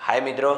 हाय मित्रों,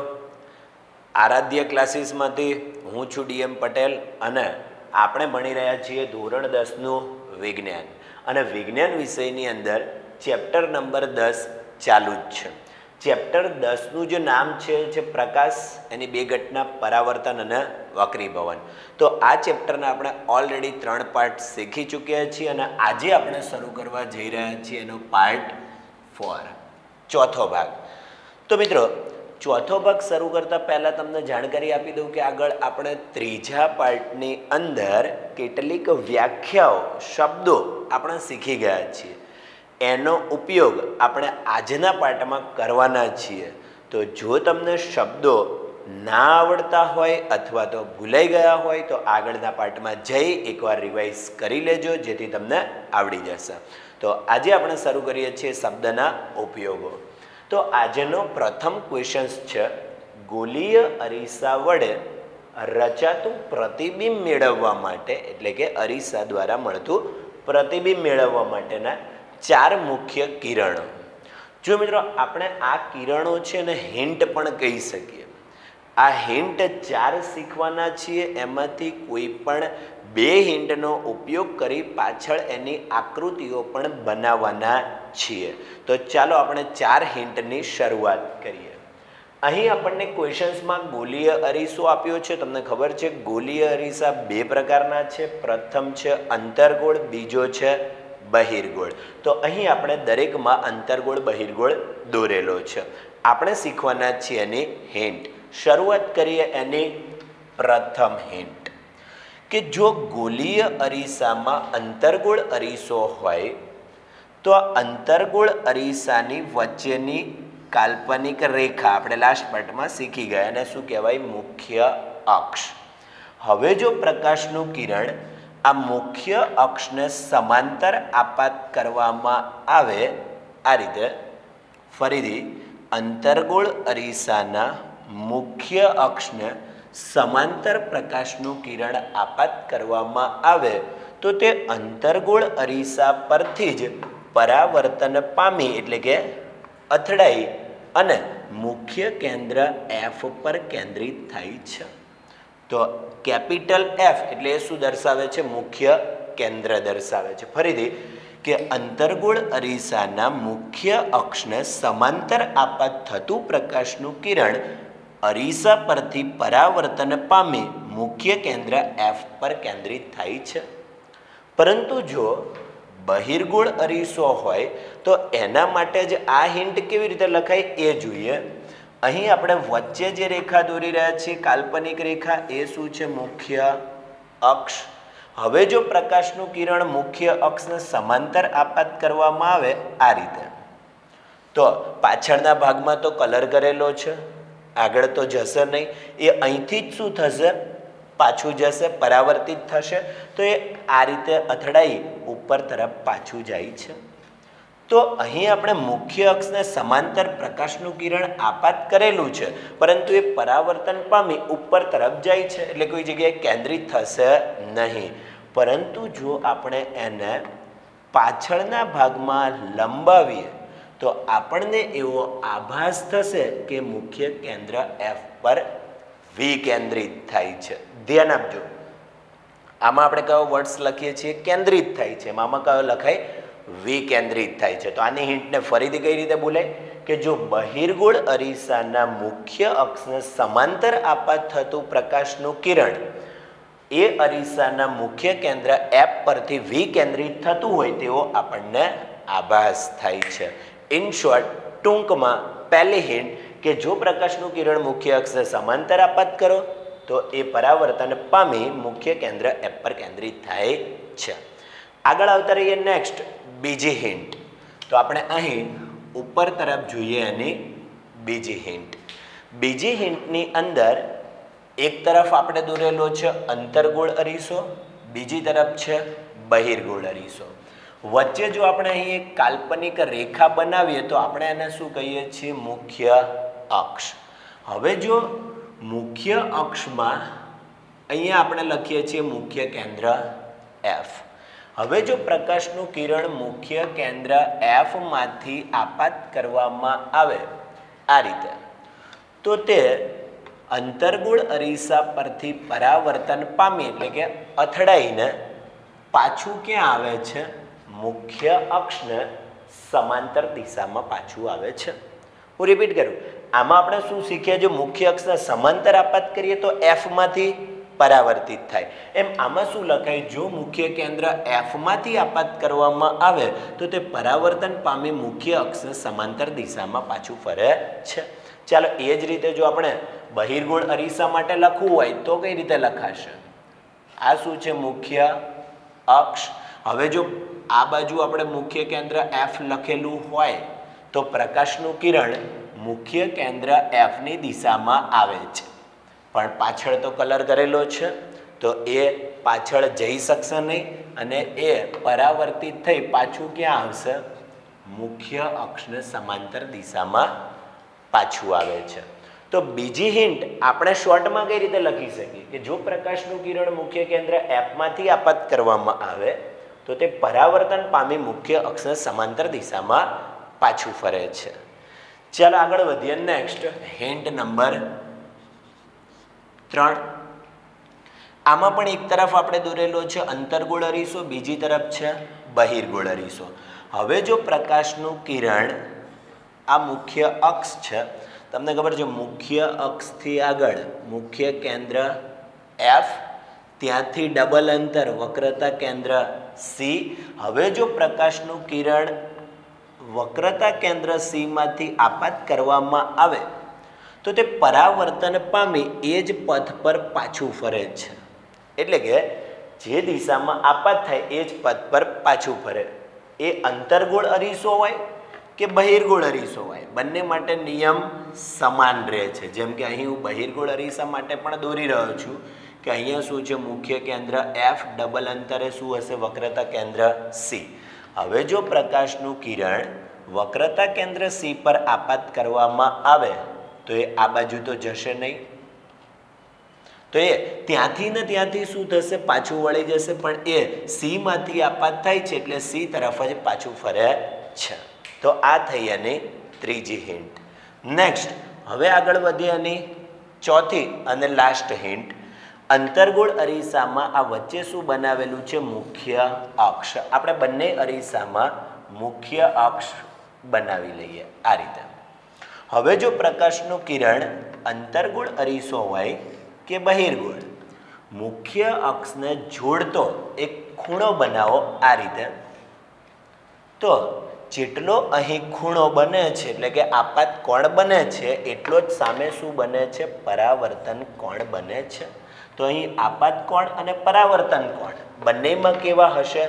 आराध्य क्लासीसमांथी हूँ छुं डीएम पटेल અને આપણે ભણી રહ્યા છીએ ધોરણ 10નું વિજ્ઞાન અને વિજ્ઞાન વિષયની અંદર ચેપ્ટર નંબર 10 ચાલુ જ છે। ચેપ્ટર 10નું જે નામ છે પ્રકાશ, એની બે ઘટના, પરાવર્તન અને વક્રીભવન। તો આ ચેપ્ટરના આપણે ઓલરેડી 3 પાર્ટ શીખી ચૂક્યા છીએ અને આજે આપણે શરૂ કરવા જઈ રહ્યા છીએ એનો પાર્ટ 4, ચોથો ભાગ। તો મિત્રો, ચોથો ભાગ શરૂ કરતા પહેલાં તમને જાણકારી આપી દઉં કે આગળ આપણે ત્રીજા પાર્ટની અંદર કેટલીક વ્યાખ્યાઓ, શબ્દો આપણે શીખી ગયા છીએ, એનો ઉપયોગ આપણે આજના પાર્ટમાં કરવાના છીએ। તો જો તમને શબ્દો ના આવડતા હોય અથવા તો ભૂલાઈ ગયા હોય તો આગળના પાર્ટમાં જઈ એકવાર રિવાઇઝ કરી લેજો, જેથી તમને આવડી જશે। તો આજે આપણે શરૂ કરીએ છીએ શબ્દના ઉપયોગો। તો આજનો પ્રથમ ક્વેશ્ચન છે, ગોલીય અરીસા વડે રચાતું પ્રતિબિંબ મેળવવા માટે, એટલે કે અરીસા દ્વારા મળતું પ્રતિબિંબ મેળવવા માટેના 4 મુખ્ય કિરણો। જો મિત્રો, આપણે આ કિરણો છે ને હિન્ટ પણ કહી શકીએ। આ હિન્ટ 4 શીખવાના છીએ, એમાંથી કોઈ પણ 2 હિન્ટનો ઉપયોગ કરી પાછળ એની આકૃતિઓ પણ બનાવવાના છીએ। તો ચાલો આપણે 4 હિન્ટની શરૂઆત કરીએ। અહીં આપણને ક્વેશ્ચન્સમાં ગોલીય અરીસો આપ્યો છે। તમને ખબર છે ગોલીય અરીસા 2 પ્રકારના છે। પ્રથમ છે અંતર્ગોળ, બીજો છે બહિર્ગોળ। તો અહીં આપણે દરેકમાં અંતર્ગોળ, બહિર્ગોળ દોરેલો છે। આપણે શીખવાના છીએ એની હિન્ટ। શરૂઆત કરીએ એની પ્રથમ હિન્ટ કે જો ગોલીય અરીસામાં અંતર્ગોળ અરીસો હોય તો આ અંતર્ગોળ અરીસાની વચ્ચેની કાલ્પનિક રેખા આપણે લાસ્ટ પાર્ટમાં શીખી ગયા, અને શું કહેવાય? મુખ્ય અક્ષ। હવે જો પ્રકાશનું કિરણ આ મુખ્ય અક્ષને સમાંતર આપાત કરવામાં આવે, આ રીતે ફરીથી અંતર્ગોળ અરીસાના મુખ્ય અક્ષને સમાંતર પ્રકાશનું કિરણ આપાત કરવામાં આવે તો તે અંતર્ગોળ અરીસા પરથી જ પરાવર્તન પામી, એટલે કે અથડાઈ અને મુખ્ય કેન્દ્ર એફ પર કેન્દ્રિત થાય છે। તો કેપિટલ એફ એટલે એ શું દર્શાવે છે? મુખ્ય કેન્દ્ર દર્શાવે છે। ફરીથી કે અંતર્ગોળ અરીસાના મુખ્ય અક્ષને સમાંતર આપાત થતું પ્રકાશનું કિરણ અરીસા પરથી પરાવર્તન પામી મુખ્ય કેન્દ્ર એફ પર કેન્દ્રિત થાય છે। પરંતુ જો બહિર્ગોળ અરીસો હોય તો એના માટે જ આ હિન્ટ કેવી રીતે લખાય એ જોઈએ। અહીં આપણે વચ્ચે જે રેખા દોરી રહ્યા છીએ, કાલ્પનિક રેખા, એ શું છે? મુખ્ય અક્ષ। હવે જો પ્રકાશનું કિરણ મુખ્ય અક્ષને સમાંતર આપાત કરવામાં આવે આ રીતે, તો પાછળના ભાગમાં તો કલર કરેલો છે, આગળ તો જશે નહીં, એ અહીંથી જ શું થશે? પાછું જશે, પરાવર્તિત થશે। તો એ આ રીતે અથડાઈ ઉપર તરફ પાછું જાય છે। તો અહીં આપણે મુખ્ય અક્ષને સમાંતર પ્રકાશનું કિરણ આપાત કરેલું છે, પરંતુ એ પરાવર્તન પામી ઉપર તરફ જાય છે, એટલે કોઈ જગ્યાએ કેન્દ્રિત થશે નહીં। પરંતુ જો આપણે એને પાછળના ભાગમાં લંબાવીએ તો આપણને એવો આભાસ થશે કે મુખ્ય કેન્દ્ર એફ પર વિકેન્દ્રિત થાય છે। ધ્યાન આપજો, આમાં આપણે કયો વર્ડ્સ લખીએ છીએ? કેન્દ્રિત થાય છે। આમાં કયો લખાય? વિકેન્દ્રિત થાય છે। તો આની હિન્ટને ફરીથી કઈ રીતે બોલાય કે જો બહિર્ગોળ અરીસાના મુખ્ય અક્ષને સમાંતર આપાત થતું પ્રકાશનું કિરણ એ અરીસાના મુખ્ય કેન્દ્ર એફ પરથી વિકેન્દ્રિત થતું હોય તેવો આપણને આભાસ થાય છે। ઇન શોર્ટ, ટૂંકમાં પહેલી હિન્ટ કે જો પ્રકાશનું કિરણ મુખ્ય અક્ષને સમાંતર આપાત કરો તો એ પરાવર્તન પામી મુખ્ય કેન્દ્ર એફ પર કેન્દ્રિત થાય છે। આગળ આવતા રહીએ નેક્સ્ટ, બીજી હિન્ટ। તો આપણે અહીં ઉપર તરફ જોઈએ એની બીજી હિન્ટ। બીજી હિન્ટની અંદર એક તરફ આપણે દોરેલો છે અંતર્ગોળ અરીસો, બીજી તરફ છે બહિર્ગોળ અરીસો। વચ્ચે જો આપણે અહીં એક કાલ્પનિક રેખા બનાવીએ તો આપણે એને શું કહીએ છીએ? મુખ્ય અક્ષ। હવે જો મુખ્ય અક્ષમાં અહીંયા આપણે લખીએ છીએ મુખ્ય કેન્દ્ર એફ। હવે જો પ્રકાશનું કિરણ મુખ્ય કેન્દ્ર એફ માંથી આપાત કરવામાં આવે આ રીતે, તો તે અંતર્ગોળ અરીસા પરથી પરાવર્તન પામી એટલે કે અથડાઈને પાછું ક્યાં આવે છે? મુખ્ય અક્ષને સમાંતર દિશામાં પાછું આવે છે. હું રિપીટ કરું, આમાં આપણે શું શીખ્યા? જો મુખ્ય અક્ષને સમાંતર આપાત કરીએ તો એફમાંથી પરાવર્તિત થાય. એમ આમાં શું લખાય? જો મુખ્ય કેન્દ્ર એફમાંથી આપાત કરવામાં આવે તો તે પરાવર્તન પામી મુખ્ય અક્ષને સમાંતર દિશામાં પાછું ફરે છે. ચાલો એ જ રીતે જો આપણે બહિર્ગોળ અરીસા માટે લખવું હોય તો કઈ રીતે લખાશે? આ શું છે? મુખ્ય અક્ષ. હવે જો આ બાજુ આપણે મુખ્ય કેન્દ્ર એફ લખેલું હોય તો પ્રકાશનું કિરણ મુખ્ય કેન્દ્ર એફની દિશામાં આવે છે, પણ પાછળ તો કલર કરેલો છે તો એ પાછળ જઈ શકશે નહીં અને એ પરાવર્તિત થઈ પાછું ક્યાં આવશે? મુખ્ય અક્ષને સમાંતર દિશામાં પાછું આવે છે. તો બીજી હિન્ટ આપણે શોર્ટમાં કઈ રીતે લખી શકીએ કે જો પ્રકાશનું કિરણ મુખ્ય કેન્દ્ર એફમાંથી આપાત કરવામાં આવે તો તે પરાવર્તન પામી મુખ્ય અક્ષને સમાંતર દિશામાં પાછું ફરે છે. ચાલો આગળ વધીએ. Next hint number 3. આમાં પણ એક તરફ આપણે દોરેલો છે અંતર્ગોળ અરીસો, બીજી તરફ છે બહિર્ગોળ અરીસો. હવે જો પ્રકાશનું કિરણ આ મુખ્ય અક્ષ છે, તમને ખબર છે મુખ્ય અક્ષથી આગળ મુખ્ય કેન્દ્ર એફ, ત્યાંથી ડબલ અંતર વક્રતા કેન્દ્ર સી. હવે જો પ્રકાશનું કિરણ વક્રતા કેન્દ્ર સી માંથી આપાત કરવામાં આવે તો તે પરાવર્તન પામી એ જ પથ પર પાછું ફરે છે. એટલે કે જે દિશામાં આપાત થાય એ જ પથ પર પાછું ફરે. એ અંતર્ગોળ અરીસો હોય કે બહિર્ગોળ અરીસો હોય, બંને માટે નિયમ સમાન રહે છે. જેમ કે અહીં હું બહિર્ગોળ અરીસા માટે પણ દોરી રહ્યો છું કે અહીંયા શું છે? મુખ્ય કેન્દ્ર એફ, ડબલ અંતરે શું હશે? વક્રતા કેન્દ્ર સી. હવે જો પ્રકાશનું કિરણ વક્રતા કેન્દ્ર સી પર આપાત કરવામાં આવે તો એ આ બાજુ તો જશે નહીં, તો એ ત્યાંથી ને ત્યાંથી શું થશે? પાછું વળી જશે, પણ એ સી માંથી આપાત થાય છે એટલે સી તરફ જ પાછું ફરે છે. તો આ થઈ એની ત્રીજી હિન્ટ. નેક્સ્ટ હવે આગળ વધીએ એની ચોથી અને લાસ્ટ હિન્ટ. અંતર્ગોળ અરીસામાં આ વચ્ચે શું બનાવેલું છે? મુખ્ય અક્ષ. આપણે બંને અરીસામાં મુખ્ય અક્ષ બનાવી લઈએ આ રીતે. હવે જો પ્રકાશનું કિરણ અંતર્ગોળ અરીસો હોય કે બહિર્ગોળ, મુખ્ય અક્ષને જોડતો એક ખૂણો બનાવો આ રીતે. તો જેટલો અહીં ખૂણો બને છે એટલે કે આપાત કોણ બને છે એટલો જ સામે શું બને છે? પરાવર્તન કોણ બને છે. તો અહીં આપાત કોણ અને પરાવર્તન કોણ બંનેમાં કેવા હશે?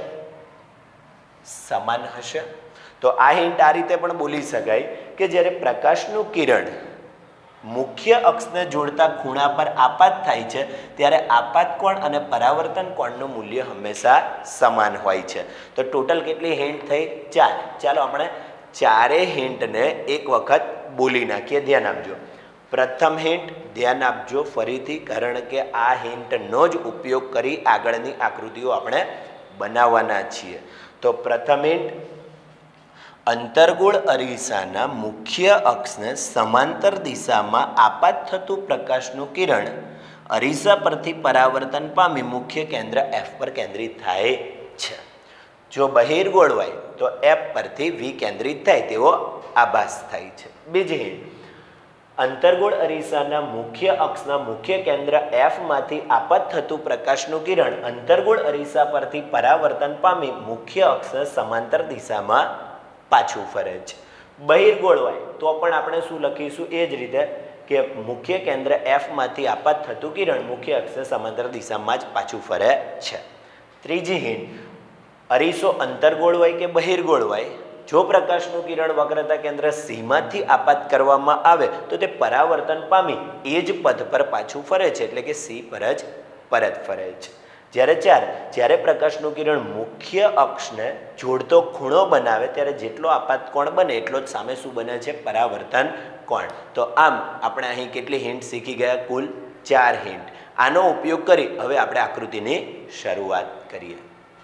સમાન હશે. તો આ હિન્ટ આ રીતે પણ બોલી શકાય કે જ્યારે પ્રકાશનું કિરણ મુખ્ય અક્ષને જોડતા ખૂણા પર આપાત થાય છે ત્યારે આપાત કોણ અને પરાવર્તન કોણનું મૂલ્ય હંમેશા સમાન હોય છે. તો ટોટલ કેટલી હિન્ટ થઈ? 4. ચાલો આપણે ચારેય હિન્ટને એક વખત બોલી નાખીએ. ધ્યાન આપજો. પ્રથમ હિન્ટ ધ્યાન આપજો ફરીથી, કારણ કે આ હિન્ટનો જ ઉપયોગ કરી આગળની આકૃતિઓ આપણે બનાવવાના છીએ. તો પ્રથમ હિન્ટ, અંતર્ગોળ અરીસાના મુખ્ય અક્ષને સમાંતર દિશામાં આપાત થતું પ્રકાશનું કિરણ અરીસા પરથી પરાવર્તન પામી મુખ્ય કેન્દ્ર એફ પર કેન્દ્રિત થાય છે. જો બહિર્ગોળ હોય તો એફ પરથી વી કેન્દ્રિત થાય તેવો આભાસ થાય છે. બીજી હિન્ટ, અંતર્ગોળ અરીસાના મુખ્ય અક્ષના મુખ્ય કેન્દ્ર એફ માંથી આપાત થતું પ્રકાશનું કિરણ અંતર્ગોળ અરીસા પરથી પરાવર્તન પામી મુખ્ય અક્ષને સમાંતર દિશામાં પાછું ફરે છે. બહિર્ગોળ હોય તો પણ આપણે શું લખીશું? એ જ રીતે કે મુખ્ય કેન્દ્ર એફ માંથી આપાત થતું કિરણ મુખ્ય અક્ષને સમાંતર દિશામાં જ પાછું ફરે છે. ત્રીજી હિન્ટ, અરીસો અંતર્ગોળ હોય કે બહિર્ગોળ હોય, જો પ્રકાશનું કિરણ વક્રતા કેન્દ્ર સીમાંથી આપાત કરવામાં આવે તો તે પરાવર્તન પામી એ જ પથ પર પાછું ફરે છે, એટલે કે સી પર જ પરત ફરે છે. જ્યારે 4, જ્યારે પ્રકાશનું કિરણ મુખ્ય અક્ષને જોડતો ખૂણો બનાવે ત્યારે જેટલો આપાત કોણ બને એટલો જ સામે શું બને છે? પરાવર્તન કોણ. તો આમ આપણે અહીં કેટલી હિન્ટ શીખી ગયા? કુલ 4 હિન્ટ. આનો ઉપયોગ કરી હવે આપણે આકૃતિની શરૂઆત કરીએ.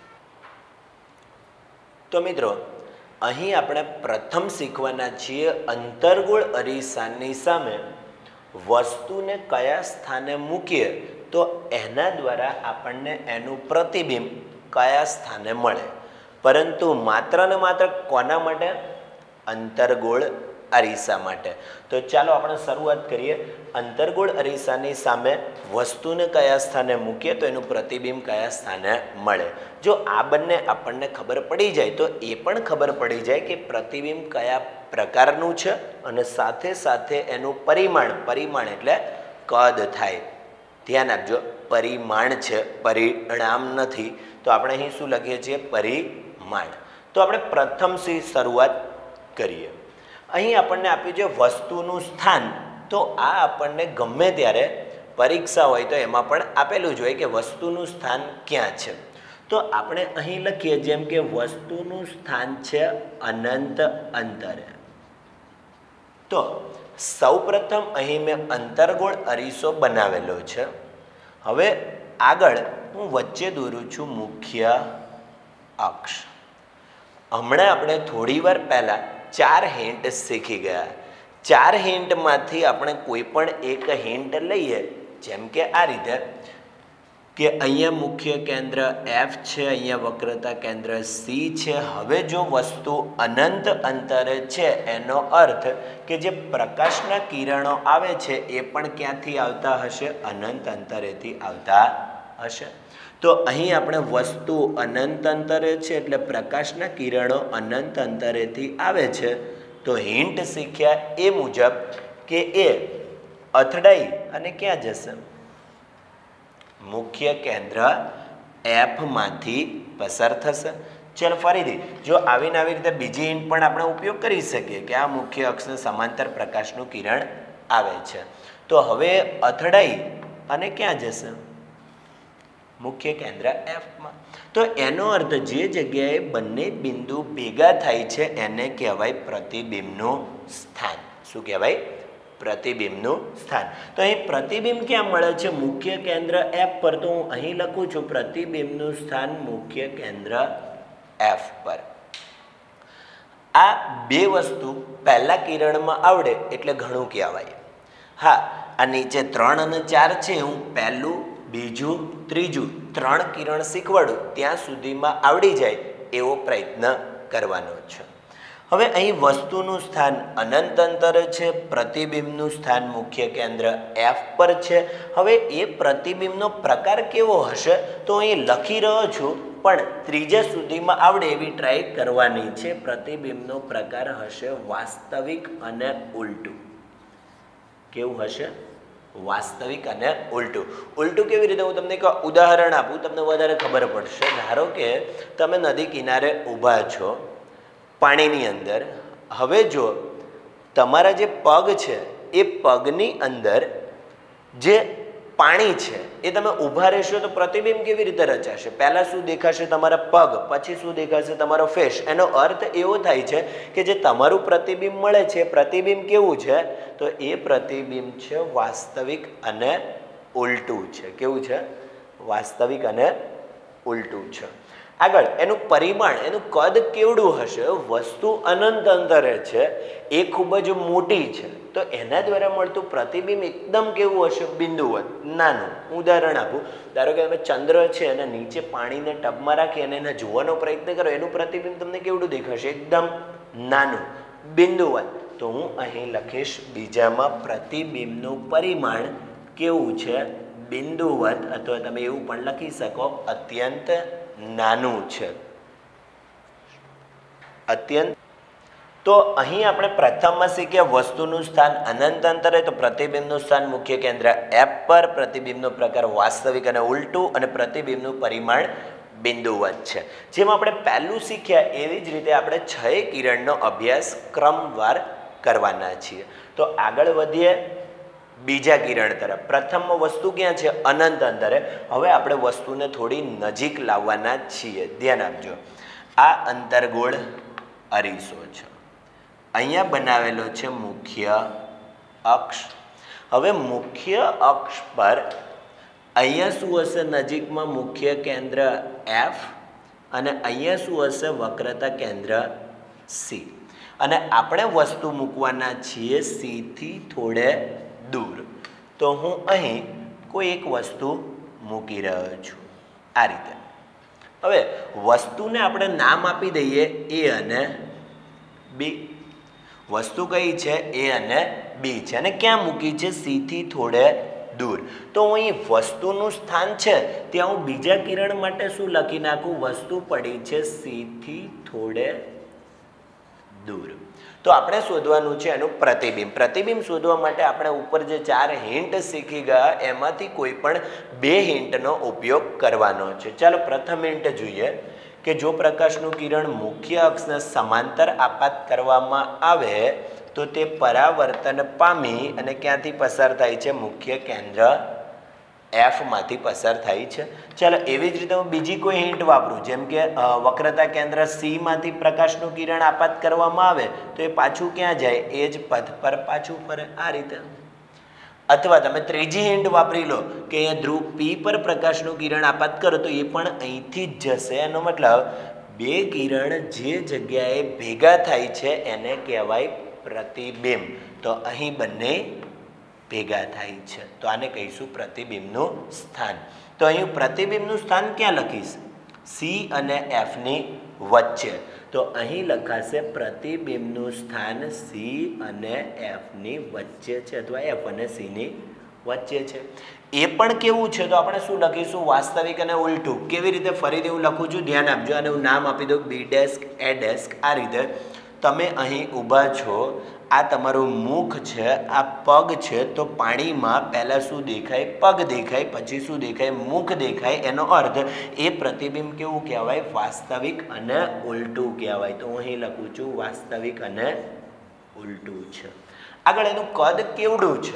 તો મિત્રો અહીં આપણે પ્રથમ શીખવાના છીએ અંતર્ગોળ અરીસાની સામે વસ્તુને કયા સ્થાને મૂકીએ તો એના દ્વારા આપણને એનું પ્રતિબિંબ કયા સ્થાને મળે, પરંતુ માત્ર ને માત્ર કોના માટે? અંતર્ગોળ અરીસા માટે. તો ચાલો આપણે શરૂઆત કરીએ. અંતર્ગોળ અરીસાની સામે વસ્તુને કયા સ્થાને મૂકીએ તો એનું પ્રતિબિંબ કયા સ્થાને મળે. જો આ બંને આપણને ખબર પડી જાય તો એ પણ ખબર પડી જાય કે પ્રતિબિંબ કયા પ્રકારનું છે અને સાથે સાથે એનું પરિમાણ એટલે કદ થાય. ધ્યાન આપજો, પરિમાણ છે, પરિણામ નથી. તો આપણે અહીં શું લખીએ છીએ? પરિમાણ. તો આપણે પ્રથમથી શરૂઆત કરીએ. અહીં આપણને આપ્યું છે વસ્તુનું સ્થાન. તો આ આપણને ગમે ત્યારે પરીક્ષા હોય તો એમાં પણ આપેલું જ હોય કે વસ્તુનું સ્થાન ક્યાં છે. તો આપણે અહીં લખીએ જેમ કે વસ્તુનું સ્થાન છે અનંત અંતરે. તો સૌપ્રથમ અહીં મેં અંતર્ગોળ અરીસો બનાવેલો છે. હવે આગળ હું વચ્ચે દોરું છું મુખ્ય અક્ષ. હમણાં આપણે થોડી વાર પહેલાં 4 હિન્ટ શીખી ગયા. 4 હિન્ટમાંથી આપણે કોઈ પણ એક હિન્ટ લઈએ, જેમ કે આ રીતે કે અહીંયા મુખ્ય કેન્દ્ર F છે, અહીંયા વક્રતા કેન્દ્ર C છે. હવે જો વસ્તુ અનંત અંતરે છે એનો અર્થ કે જે પ્રકાશના કિરણો આવે છે એ પણ ક્યાંથી આવતા હશે? અનંત અંતરેથી આવતા હશે. તો અહીં આપણે વસ્તુ અનંત અંતરે છે એટલે પ્રકાશના કિરણો અનંત અંતરેથી આવે છે. તો હિન્ટ શીખ્યા એ મુજબ કે એ અથડાઈ અને ક્યાં જશે? મુખ્ય કેન્દ્ર F માંથી પસાર થશે. ચાલો ફરીથી જો આવીને આવી રીતે બીજી હિન્ટ પણ આપણે ઉપયોગ કરી શકીએ કે આ મુખ્ય અક્ષને સમાંતર પ્રકાશનું કિરણ આવે છે. તો હવે અથડાઈ અને ક્યાં જશે? મુખ્ય કેન્દ્ર F માં. તો એનો અર્થ જે જગ્યાએ બંને બિંદુ ભેગા થાય છે એને કહેવાય પ્રતિબિંબનું સ્થાન. શું કહેવાય? પ્રતિબિંબનું સ્થાન. તો અહીં પ્રતિબિંબ ક્યાં મળે છે? મુખ્ય કેન્દ્ર F પર. તો હું અહીં લખું છું પ્રતિબિંબનું સ્થાન મુખ્ય કેન્દ્ર F પર. આ બે વસ્તુ પહેલા કિરણમાં આવડે એટલે ઘણું કહેવાય. હા, આ નીચે 3 અને 4 છે, હું પહેલું, બીજું, ત્રીજું 3 કિરણ શીખવાડું ત્યાં સુધીમાં આવડી જાય એવો પ્રયત્ન કરવાનો છે. હવે અહીં વસ્તુનું સ્થાન અનંત અંતરે છે, પ્રતિબિંબનું સ્થાન મુખ્ય કેન્દ્ર F પર છે. હવે એ પ્રતિબિંબનો પ્રકાર કેવો હશે તો અહીં લખી રહ્યો છું, પણ ત્રીજા સુધીમાં આવડે એવી ટ્રાય કરવાની છે. પ્રતિબિંબનો પ્રકાર હશે વાસ્તવિક અને ઉલટું. કેવું હશે? વાસ્તવિક અને ઉલટું. ઉલટું કેવી રીતે? હું તમને એક ઉદાહરણ આપું, તમને વધારે ખબર પડશે. ધારો કે તમે નદી કિનારે ઊભા છો પાણીની અંદર. હવે જો તમારા જે પગ છે એ પગની અંદર જે પાણી છે એ તમે ઊભા રહેશો તો પ્રતિબિંબ કેવી રીતે રચાશે? પહેલાં શું દેખાશે? તમારા પગ. પછી શું દેખાશે? તમારો ફેસ. એનો અર્થ એવો થાય છે કે જે તમારું પ્રતિબિંબ મળે છે પ્રતિબિંબ કેવું છે? તો એ પ્રતિબિંબ છે વાસ્તવિક અને ઉલટું છે. કેવું છે? વાસ્તવિક અને ઉલટું છે. આગળ એનું પરિમાણ, એનું કદ કેવડું હશે? વસ્તુ અનંત અંતરે છે, એ ખૂબ જ મોટી છે, તો એના દ્વારા મળતું પ્રતિબિંબ એકદમ કેવું હશે? બિંદુવત, નાનું. ઉદાહરણ આપું, ધારો કે તમે ચંદ્ર છે અને નીચે પાણીને ટબમાં રાખી અને એને જોવાનો પ્રયત્ન કરો, એનું પ્રતિબિંબ તમને કેવડું દેખાશે? એકદમ નાનું, બિંદુવત. તો હું અહીં લખીશ બીજામાં પ્રતિબિંબનું પરિમાણ કેવું છે? બિંદુવત, અથવા તમે એવું પણ લખી શકો અત્યંત નાનું છે. અત્યંત. તો અહીં આપણે પ્રથમમાં શીખ્યા વસ્તુનું સ્થાન અનંત અંતરે, તો પ્રતિબિંબનું સ્થાન મુખ્ય કેન્દ્ર F પર, પ્રતિબિંબનો પ્રકાર વાસ્તવિક અને ઉલટું, અને પ્રતિબિંબનું પરિમાણ બિંદુવત છે. જેમ આપણે પહેલું શીખ્યા એવી જ રીતે આપણે 6 કિરણનો અભ્યાસ ક્રમવાર કરવાના છીએ. તો આગળ વધીએ બીજા કિરણ તરફ. પ્રથમમાં વસ્તુ ક્યાં છે? અનંત અંતરે. હવે આપણે વસ્તુને થોડી નજીક લાવવાના છીએ. ધ્યાન આપજો. આ અંતર્ગોળ અરીસો છે, અહીંયા બનાવેલો છે મુખ્ય અક્ષ. હવે મુખ્ય અક્ષ પર અહીંયા શું હશે? નજીકમાં મુખ્ય કેન્દ્ર F, અને અહીંયા શું હશે? વક્રતા કેન્દ્ર C. અને આપણે વસ્તુ મૂકવાના છીએ C થી થોડે દૂર. તો હું અહીં કોઈ એક વસ્તુ મૂકી રહ્યો છું આ રીતે. હવે વસ્તુને આપણે નામ આપી દઈએ એ અને બી. વસ્તુ કઈ છે? એ અને બી છે અને ક્યાં મૂકી છે? સી થી થોડે દૂર. તો અહીં વસ્તુનું સ્થાન છે ત્યાં હું બીજા કિરણ માટે શું લખી નાખું? વસ્તુ પડી છે સી થી થોડે દૂર. તો આપણે શોધવાનું છે એનું પ્રતિબિંબ. પ્રતિબિંબ શોધવા માટે આપણે ઉપર જે 4 હિન્ટ શીખી ગયા એમાંથી કોઈ પણ 2 હિન્ટનો ઉપયોગ કરવાનો છે. ચાલો પ્રથમ હિન્ટ જોઈએ કે જો પ્રકાશનું કિરણ મુખ્ય અક્ષને સમાંતર આપાત કરવામાં આવે તો તે પરાવર્તન પામી અને ક્યાંથી પસાર થાય છે? મુખ્ય કેન્દ્ર એફમાંથી પસાર થાય છે. ચાલો એવી જ રીતે હું બીજી કોઈ હિન્ટ વાપરું, જેમ કે વક્રતા કેન્દ્ર સીમાંથી પ્રકાશનું કિરણ આપાત કરવામાં આવે તો એ પાછું ક્યાં જાય? એ જ પથ પર પાછું ફરે આ રીતે. અથવા તમે ત્રીજી હિન્ટ વાપરી લો કે અહીંયા ધ્રુવ પી પર પ્રકાશનું કિરણ આપાત કરો તો એ પણ અહીંથી જ જશે. એનો મતલબ 2 કિરણ જે જગ્યાએ ભેગા થાય છે એને કહેવાય પ્રતિબિંબ. તો અહીં બંને ભેગા થાય છે તો આને કહીશું પ્રતિબિંબનું સ્થાન. તો અહીં પ્રતિબિંબનું સ્થાન ક્યાં લખીશ? સી અને એફની વચ્ચે. તો અહીં લખાશે પ્રતિબિંબનું સ્થાન સી અને એફની વચ્ચે છે અથવા એફ અને સીની વચ્ચે છે. એ પણ કેવું છે? તો આપણે શું લખીશું? વાસ્તવિક અને ઉલટું. કેવી રીતે? ફરીથી હું લખું છું, ધ્યાન આપજો. અને હું નામ આપી દઉં બી ડેસ્ક એ ડેસ્ક આ રીતે. તમે અહીં ઊભા છો, આ તમારું મુખ છે, આ પગ છે. તો પાણીમાં પહેલાં શું દેખાય? પગ દેખાય, પછી શું દેખાય? મુખ દેખાય. એનો અર્થ એ પ્રતિબિંબ કેવું કહેવાય? વાસ્તવિક અને ઉલટું કહેવાય. તો હું અહીં લખું છું વાસ્તવિક અને ઉલટું છે. આગળ એનું કદ કેવડું છે?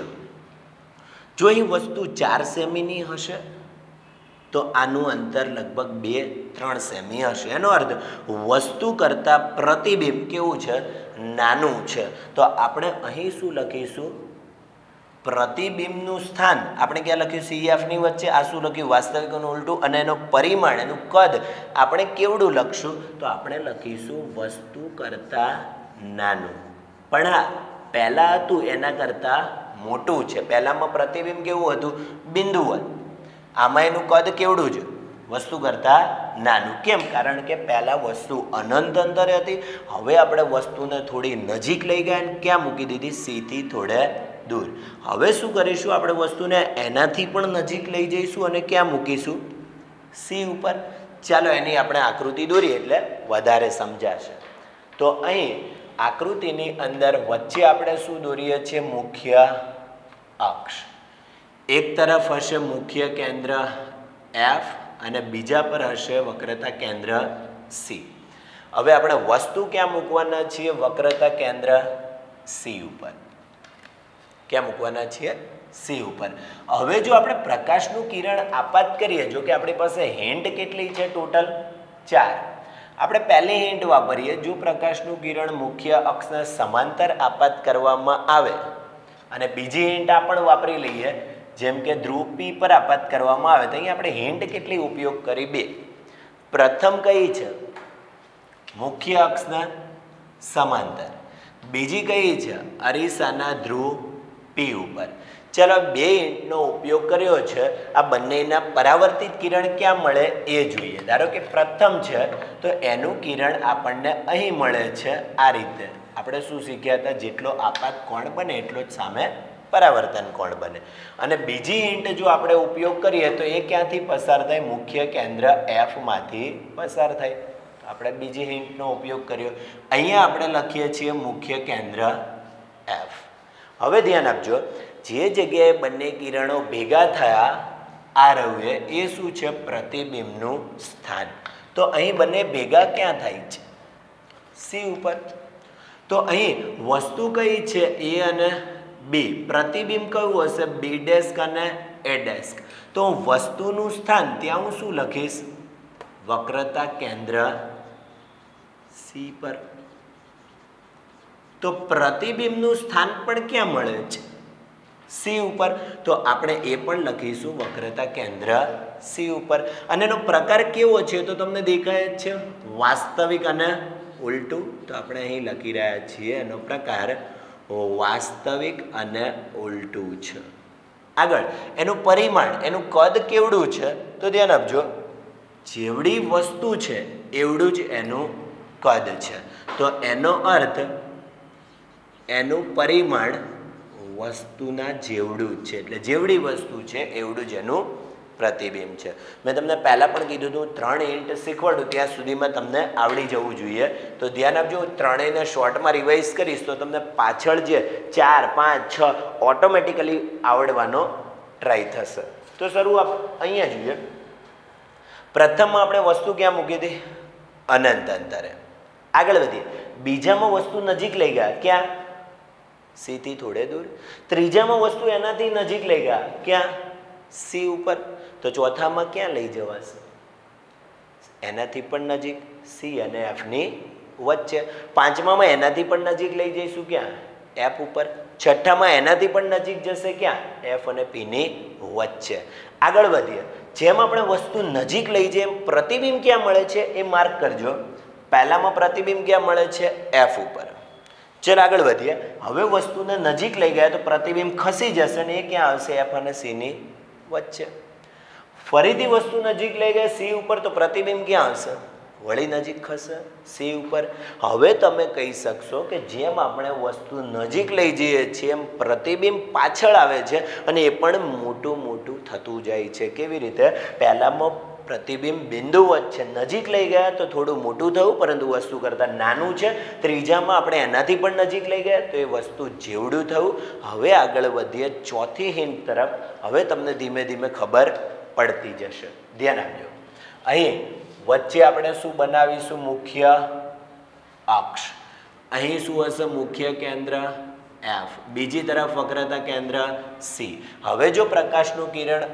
જો અહીં વસ્તુ 4 સેમીની હશે તો આનું અંતર લગભગ 2-3 સેમી હશે. એનો અર્થ વસ્તુ કરતાં પ્રતિબિંબ કેવું છે? નાનું છે. તો આપણે અહીં શું લખીશું? પ્રતિબિંબનું સ્થાન આપણે ક્યાં લખ્યું? સી એફની વચ્ચે. આ શું લખ્યું? વાસ્તવિક અને ઉલટું. અને એનો પરિમાણ, એનું કદ આપણે કેવડું લખશું? તો આપણે લખીશું વસ્તુ કરતાં નાનું. પણ હા, પહેલાં હતું એના કરતાં મોટું છે. પહેલાંમાં પ્રતિબિંબ કેવું હતું? બિંદુવત. આમાં એનું કદ કેવડું છે? વસ્તુ કરતાં નાનું. કેમ? કારણ કે પહેલાં વસ્તુ અનંત અંતરે હતી. હવે આપણે વસ્તુને થોડી નજીક લઈ ગયા અને ક્યાં મૂકી દીધી? સીથી થોડે દૂર. હવે શું કરીશું? આપણે વસ્તુને એનાથી પણ નજીક લઈ જઈશું અને ક્યાં મૂકીશું? સી ઉપર. ચાલો એની આપણે આકૃતિ દોરીએ એટલે વધારે સમજાશે. તો અહીં આકૃતિની અંદર વચ્ચે આપણે શું દોરીએ છીએ? મુખ્ય અક્ષ. એક તરફ હશે મુખ્ય કેન્દ્ર એફ અને બીજા પર હશે વક્રતા કેન્દ્ર સી. હવે આપણે વસ્તુ ક્યાં મૂકવાના છીએ? વક્રતા કેન્દ્ર સી ઉપર. ક્યાં મૂકવાના છીએ? સી ઉપર. હવે જો આપણે પ્રકાશનું કિરણ આપાત કરીએ, જો કે આપણી પાસે હિન્ટ કેટલી છે? ટોટલ 4. આપણે પહેલી હિન્ટ વાપરીએ. જો પ્રકાશનું કિરણ મુખ્ય અક્ષને સમાંતર આપાત કરવામાં આવે, અને બીજી હિન્ટ આ પણ વાપરી લઈએ, જેમ કે ધ્રુવ પી પર આપાત કરવામાં આવે. તો અહીં આપણે હિન્ટ કેટલી ઉપયોગ કરી? 2. પ્રથમ કઈ છે? મુખ્ય અક્ષના સમાંતર. બીજી કઈ છે? અરીસાના ધ્રુવ પી ઉપર. ચાલો 2 હિન્ટનો ઉપયોગ કર્યો છે. આ બંનેના પરાવર્તિત કિરણ ક્યાં મળે એ જોઈએ. ધારો કે પ્રથમ છે તો એનું કિરણ આપણને અહીં મળે છે આ રીતે. આપણે શું શીખ્યા હતા? જેટલો આપાત કોણ બને એટલો જ સામે પરાવર્તન કોણ બને. અને બીજી હિન્ટ જો આપણે ઉપયોગ કરીએ તો એ ક્યાંથી પસાર થાય? મુખ્ય કેન્દ્ર એફમાંથી પસાર થાય. આપણે બીજી હિન્ટનો ઉપયોગ કર્યો. અહીંયા આપણે લખીએ છીએ મુખ્ય કેન્દ્ર એફ. હવે ધ્યાન આપજો, જે જગ્યાએ બંને કિરણો ભેગા થયા આ રહ્યું એ શું છે? પ્રતિબિંબનું સ્થાન. તો અહીં બંને ભેગા ક્યાં થાય છે? સી ઉપર. તો અહીં વસ્તુ કઈ છે? એ અને બી. પ્રતિબિંબ કયું હશે? બી ડેસ્ક અને એ ડેસ્ક. તો વસ્તુનું સ્થાન ત્યાં હું શું લખીશ? વક્રતા કેન્દ્ર સી પર. તો પ્રતિબિંબનું સ્થાન પણ ક્યાં મળે છે? સી ઉપર. તો આપણે એ પણ લખીશું વક્રતા કેન્દ્ર સી ઉપર. અને એનો પ્રકાર કેવો છે? તો તમને દેખાય જ છે, વાસ્તવિક અને ઉલટું. તો આપણે અહીં લખી રહ્યા છીએ એનો પ્રકાર વાસ્તવિક અને ઉલટું છે. આગળ એનું પરિમાણ, એનું કદ કેવડું છે તો ધ્યાન આપજો, જેવડી વસ્તુ છે એવડું જ એનું કદ છે. તો એનો અર્થ એનું પરિમાણ વસ્તુના જેવડું જ છે, એટલે જેવડી વસ્તુ છે એવડું જ એનું પ્રતિબિંબ છે. મેં તમને પહેલાં પણ કીધું હતું 3 હિન્ટ શીખવાડું ત્યાં સુધીમાં તમને આવડી જવું જોઈએ. તો ધ્યાન આપજો, ત્રણેયને શોર્ટમાં રિવાઇઝ કરીશ તો તમને પાછળ જે 4, 5, 6 ઓટોમેટિકલી આવડવાનો ટ્રાય થશે. તો શરૂઆત અહીંયા જોઈએ. પ્રથમમાં આપણે વસ્તુ ક્યાં મૂકી હતી? અનંત અંતરે. આગળ વધીએ. બીજામાં વસ્તુ નજીક લઈ ગયા, ક્યાં? સી થી થોડે દૂર. ત્રીજામાં વસ્તુ એનાથી નજીક લઈ ગયા, ક્યાં? સી ઉપર. તો ચોથામાં ક્યાં લઈ જવાશે? એનાથી પણ નજીક, સી અને એફની વચ્ચે. પાંચમામાં એનાથી પણ નજીક લઈ જઈશું, ક્યાં? એફ ઉપર. છઠ્ઠામાં એનાથી પણ નજીક જશે, ક્યાં? એફ અને પીની વચ્ચે. આગળ વધીએ. જેમ આપણે વસ્તુ નજીક લઈ જઈએ એમ પ્રતિબિંબ ક્યાં મળે છે એ માર્ક કરજો. પહેલામાં પ્રતિબિંબ ક્યાં મળે છે? એફ ઉપર. ચલ આગળ વધીએ. હવે વસ્તુને નજીક લઈ ગયા તો પ્રતિબિંબ ખસી જશે ને એ ક્યાં આવશે? એફ અને સીની વચ્ચે. ફરીથી વસ્તુ નજીક લઈ ગયા સી ઉપર તો પ્રતિબિંબ ક્યાં આવશે? વળી નજીક ખસે સી ઉપર. હવે તમે કહી શકશો કે જેમ આપણે વસ્તુ નજીક લઈ જઈએ છીએ એમ પ્રતિબિંબ પાછળ આવે છે અને એ પણ મોટું મોટું થતું જાય છે. કેવી રીતે? પહેલામાં પ્રતિબિંબ બિંદુ વચ્ચે નજીક લઈ ગયા તો થોડું મોટું થયું પરંતુ વસ્તુ કરતાં નાનું છે. ત્રીજામાં આપણે એનાથી પણ નજીક લઈ ગયા તો એ વસ્તુ જેવડું થયું. હવે આગળ વધીએ ચોથી હિન્ટ તરફ. હવે તમને ધીમે ધીમે ખબર પડતી જશે. ધ્યાન આપજો. અહીં વચ્ચે આપણે શું બનાવીશું? મુખ્ય અક્ષ. અહીં શું હશે? મુખ્ય કેન્દ્ર એફ. બીજી તરફ વક્રતા કેન્દ્ર સી. હવે જો પ્રકાશનું કિરણ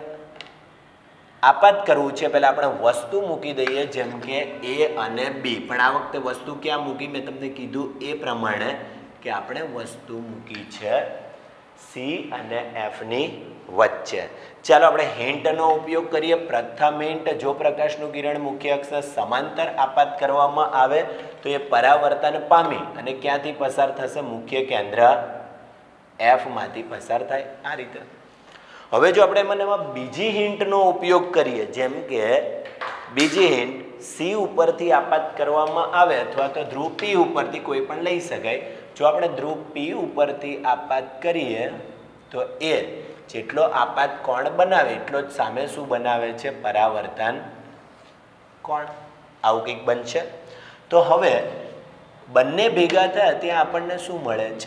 આપાત કરવું છે પહેલાં આપણે વસ્તુ મૂકી દઈએ જેમ કે એ અને બી. પણ આ વખતે વસ્તુ ક્યાં મૂકી? મેં તમને કીધું એ પ્રમાણે કે આપણે વસ્તુ મૂકી છે સી અને એફની વચ્ચે. ચાલો આપણે હિન્ટનો ઉપયોગ કરીએ. પ્રથમ હિન્ટ, જો પ્રકાશનું કિરણ મુખ્ય અક્ષને સમાંતર આપાત કરવામાં આવે તો એ પરાવર્તન પામી અને ક્યાંથી પસાર થશે? મુખ્ય કેન્દ્ર એફમાંથી પસાર થાય. આ રીતે. હવે જો આપણે એમાં બીજી હિન્ટનો ઉપયોગ કરીએ જેમ કે બીજી હિન્ટ સી ઉપરથી આપાત કરવામાં આવે અથવા તો ધ્રુવ પી ઉપરથી કોઈ પણ લઈ શકાય. જો આપણે ધ્રુવ પી ઉપરથી આપાત કરીએ તો એ જેટલો આપાત કોણ બનાવે એટલો જ સામે શું બનાવે છે? પરાવર્તન કોણ. આવું કંઈક બનશે. તો હવે બંને ભેગા થયા ત્યાં આપણને શું મળે છે?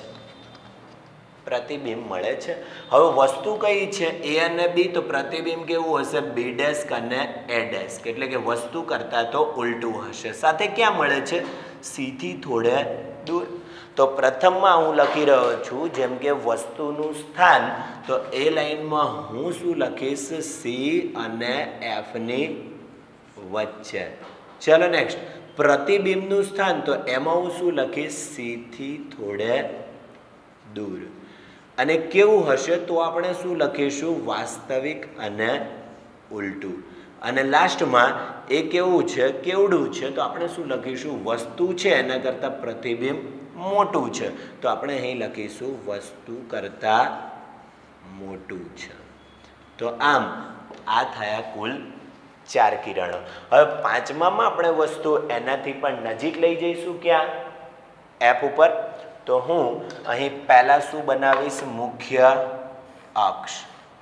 પ્રતિબિંબ મળે છે. હવે વસ્તુ કઈ છે? એ અને બી. તો પ્રતિબિંબ કેવું હશે? બી ડેસ્ક અને એ ડેસ્ક. એટલે કે વસ્તુ કરતાં તો ઉલટું હશે. સાથે ક્યાં મળે છે? સી થી થોડે દૂર. તો પ્રથમમાં હું લખી રહ્યો છું જેમ કે વસ્તુનું સ્થાન, તો એ લાઈનમાં હું શું લખીશ? સી અને એફની વચ્ચે. ચલો નેક્સ્ટ. પ્રતિબિંબનું સ્થાન, તો એમાં હું શું લખીશ? સી થી થોડે દૂર. અને કેવું હશે? તો આપણે શું લખીશું? વાસ્તવિક અને ઉલટું. અને લાસ્ટમાં એ કેવું છે? કેવડું છે? તો આપણે શું લખીશું? વસ્તુ છે એના કરતાં પ્રતિબિંબ મોટું છે તો આપણે અહીં લખીશું વસ્તુ કરતાં મોટું છે. તો આમ આ થયા કુલ 4 કિરણો. હવે પાંચમામાં આપણે વસ્તુ એનાથી પણ નજીક લઈ જઈશું. ક્યાં? એફ ઉપર. તો હું અહીં પહેલાં શું બનાવીશ? મુખ્ય અક્ષ.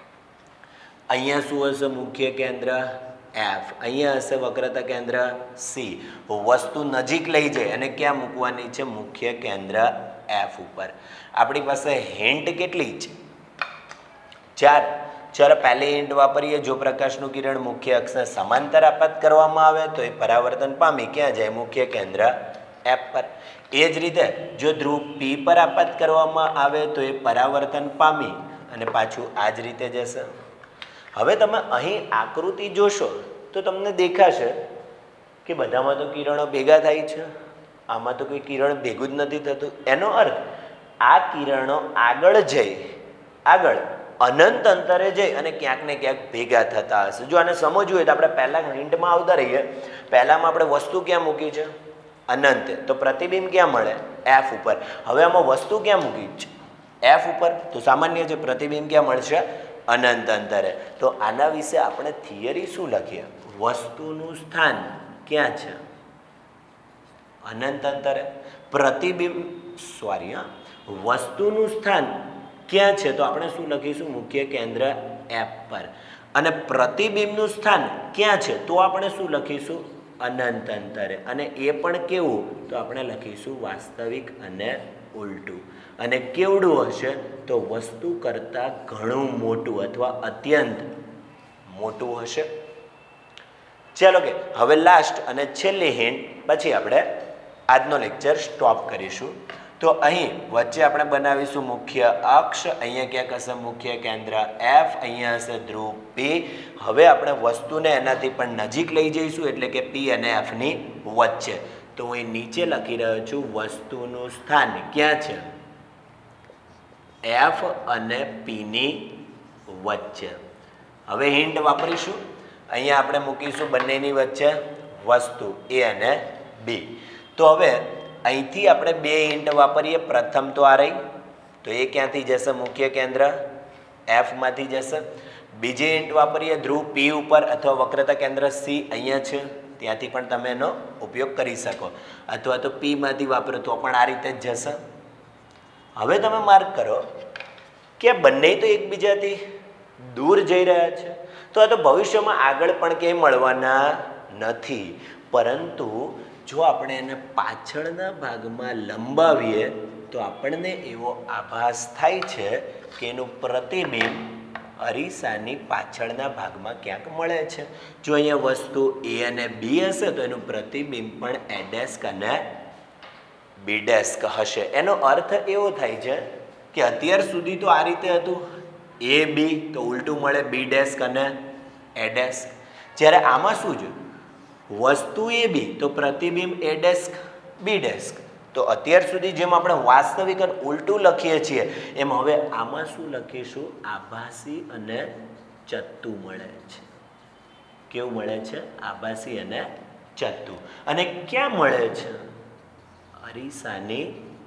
અહીંયા શું હશે? મુખ્ય કેન્દ્ર એફ. અહીંયા હશે વક્રતા કેન્દ્ર સી. વસ્તુ નજીક લઈ જાય અને ક્યાં મૂકવાની છે? મુખ્ય કેન્દ્ર એફ ઉપર. આપણી પાસે હિન્ટ કેટલી છે? 4. ચાલો પહેલી હિન્ટ વાપરીએ. જો પ્રકાશનું કિરણ મુખ્ય અક્ષને સમાંતર આપાત કરવામાં આવે તો એ પરાવર્તન પામી ક્યાં જાય? મુખ્ય કેન્દ્ર એફ પર. એ જ રીતે જો ધ્રુવ પી પર આપાત કરવામાં આવે તો એ પરાવર્તન પામી અને પાછું આ જ રીતે જશે. હવે તમે અહીં આકૃતિ જોશો તો તમને દેખાશે કે બધામાં તો કિરણો ભેગા થાય છે, આમાં તો કોઈ કિરણ ભેગું જ નથી થતું. એનો અર્થ આ કિરણો આગળ અનંત અંતરે જઈ અને ક્યાંક ને ક્યાંક ભેગા થતા હશે. જો આને સમજવું હોય તો આપણે પહેલા હિન્ટમાં આવતા રહીએ. પહેલામાં આપણે વસ્તુ ક્યાં મૂકી છે? અનંત. તો પ્રતિબિંબ ક્યાં મળે? એફ ઉપર. હવે આમાં વસ્તુ ક્યાં મૂકી છે? એફ ઉપર, તો સામાન્ય છે પ્રતિબિંબ ક્યાં મળશે? અનંત અંતરે. તો આના વિશે આપણે થિયરી શું લખીએ? વસ્તુનું સ્થાન ક્યાં છે? અનંત અંતરે. પ્રતિબિંબ વસ્તુનું સ્થાન ક્યાં છે? તો આપણે શું લખીશું? મુખ્ય કેન્દ્ર એફ પર. અને પ્રતિબિંબનું સ્થાન ક્યાં છે? તો આપણે શું લખીશું? અનંત અંતરે. અને એ પણ કેવું? તો આપણે લખીશું વાસ્તવિક અને ઉલટું. અને કેવડું હશે? તો વસ્તુ કરતાં ઘણું મોટું અથવા અત્યંત મોટું હશે. ચાલો કે હવે લાસ્ટ અને છેલ્લી હિન્ટ, પછી આપણે આજનો લેક્ચર સ્ટોપ કરીશું. તો અહીં વચ્ચે આપણે બનાવીશું મુખ્ય અક્ષ. અહીંયા ક્યાંક હશે મુખ્ય કેન્દ્ર એફ, અહીંયા હશે ધ્રુવ પી. હવે આપણે વસ્તુને એનાથી પણ નજીક લઈ જઈશું, એટલે કે પી અને એફની વચ્ચે. તો હું અહીં નીચે લખી રહ્યો છું વસ્તુનું સ્થાન ક્યાં છે? એફ અને પીની વચ્ચે. હવે હિન્ટ વાપરીશું. અહીંયા આપણે મૂકીશું બંનેની વચ્ચે વસ્તુ એ અને બી. તો હવે અહીંથી આપણે બે હિન્ટ વાપરીએ. પ્રથમ તો આ રહી, તો એ ક્યાંથી જશે? મુખ્ય કેન્દ્ર એફમાંથી જશે. બીજી હિન્ટ વાપરીએ ધ્રુવ પી ઉપર અથવા વક્રતા કેન્દ્ર સી અહીંયા છે, ત્યાંથી પણ તમે એનો ઉપયોગ કરી શકો. અથવા તો પીમાંથી વાપરો તો પણ આ રીતે જ જશે. હવે તમે માર્ક કરો કે બંને તો એકબીજાથી દૂર જઈ રહ્યા છે. તો આ તો ભવિષ્યમાં આગળ પણ ક્યાંય મળવાના નથી. પરંતુ જો આપણે એને પાછળના ભાગમાં લંબાવીએ તો આપણને એવો આભાસ થાય છે કે એનું પ્રતિબિંબ અરીસાની પાછળના ભાગમાં ક્યાંક મળે છે. જો અહીંયા વસ્તુ એ અને બી હશે તો એનું પ્રતિબિંબ પણ એ ડેસ્ક અને બી ડેસ્ક હશે. એનો અર્થ એવો થાય છે કે અત્યાર સુધી તો આ રીતે હતું, એ બી તો ઉલટું મળે બી ડેસ્ક અને એ ડેસ્ક. જ્યારે આમાં શું છે? વસ્તુ એ બી તો પ્રતિબિંબ એ ડેસ્ક બી ડેસ્ક. તો અત્યાર સુધી જેમ આપણે વાસ્તવિક અને ઉલટું લખીએ છીએ એમ હવે આમાં શું લખીશું? આભાસી અને ચત્તુ મળે છે. કેવું મળે છે? આભાસી અને ચત્તુ. અને ક્યાં મળે છે? અરીસાની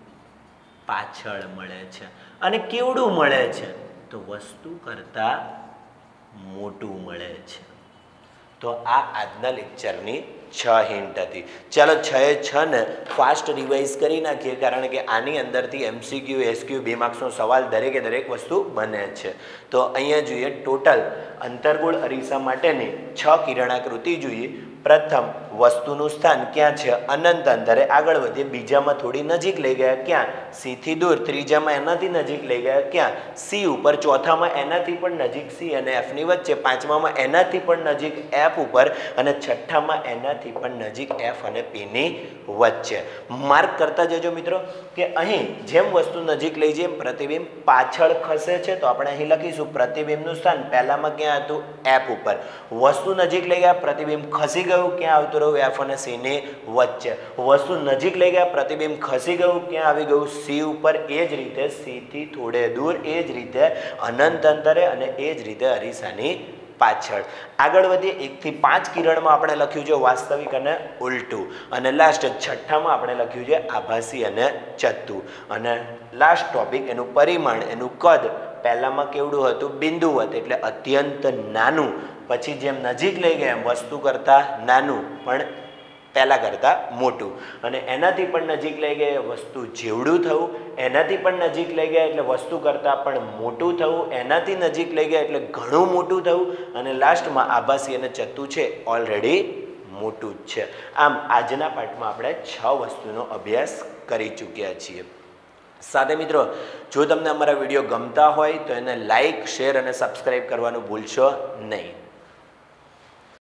પાછળ મળે છે. અને કેવડું મળે છે? તો વસ્તુ કરતાં મોટું મળે છે. તો આ આજના લેક્ચરની 6 હિન્ટ હતી. ચાલો 6 ને ફાસ્ટ રિવાઇઝ કરી નાખીએ, કારણ કે આની અંદરથી એમસીક્યુ, એસક્યુ, 2 માર્ક્સનો સવાલ દરેકે દરેક વસ્તુ બને છે. તો અહીંયા જોઈએ ટોટલ અંતર્ગોળ અરીસા માટેની 6 કિરણાકૃતિ જોઈએ. પ્રથમ વસ્તુનું સ્થાન ક્યાં છે? અનંત અંતરે. આગળ વધીએ. બીજામાં થોડી નજીક લઈ ગયા ક્યાં? સી થી દૂર. ત્રીજામાં એનાથી નજીક લઈ ગયા ક્યાં? સી ઉપર. ચોથામાં એનાથી પણ નજીક સી અને એફની વચ્ચે. પાંચમામાં એનાથી પણ નજીક એફ ઉપર. અને છઠ્ઠામાં એનાથી પણ નજીક એફ અને પીની વચ્ચે. માર્ક કરતા જજો મિત્રો કે અહીં જેમ વસ્તુ નજીક લઈ જઈએ પ્રતિબિંબ પાછળ ખસે છે. તો આપણે અહીં લખીશું પ્રતિબિંબનું સ્થાન પહેલામાં ક્યાં હતું? એફ ઉપર. વસ્તુ નજીક લઈ ગયા, પ્રતિબિંબ ખસી ગયું, ક્યાં આવતું રહ્યું? એફ અને સી ની વચ્ચે. વસ્તુ નજીક લઈ ગયા, પ્રતિબિંબ ખસી ગયું, ક્યાં આવી ગયું? સી ઉપર. એ જ રીતે સી થી થોડે દૂર, એ જ રીતે અનંત અંતરે, અને એ જ રીતે અરીસાની પાછળ. આગળ વધીએ. 1 થી 5 કિરણમાં આપણે લખ્યું છે વાસ્તવિક અને ઉલટું. અને લાસ્ટ છઠ્ઠામાં આપણે લખ્યું છે આભાસી અને ચત્તુ. અને લાસ્ટ ટોપિક એનું પરિમાણ, એનું કદ. પહેલામાં કેવડું હતું? બિંદુવત, એટલે અત્યંત નાનું. પછી જેમ નજીક લઈ ગયા એમ વસ્તુ કરતાં નાનું પણ પહેલાં કરતાં મોટું. અને એનાથી પણ નજીક લઈ ગયા વસ્તુ જેવડું થવું. એનાથી પણ નજીક લઈ ગયા એટલે વસ્તુ કરતાં પણ મોટું થવું. એનાથી નજીક લઈ ગયા એટલે ઘણું મોટું થવું. અને લાસ્ટમાં આભાસી અને ચત્તુ છે ઓલરેડી મોટું જ છે. આમ આજના પાઠમાં આપણે 6 વસ્તુનો અભ્યાસ કરી ચૂક્યા છીએ. સાથે મિત્રો, જો તમને અમારા વિડીયો ગમતા હોય તો એને લાઈક, શેર અને સબસ્ક્રાઈબ કરવાનું ભૂલશો નહીં.